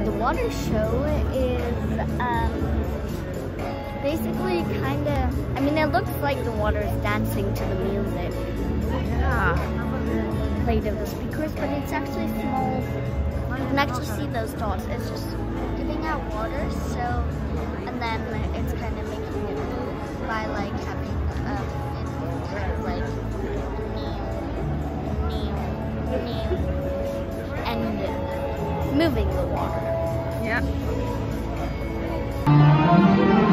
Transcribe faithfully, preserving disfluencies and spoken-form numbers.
the water show is um, basically kind of, I mean, it looks like the water is dancing to the music. Yeah. Played of the speakers, but it's actually small. You can actually see those dots. It's just giving out water, so, and then it's kind of making it move by like having um, it kind of like kneel, kneel, kneel, and moving the water. Yeah.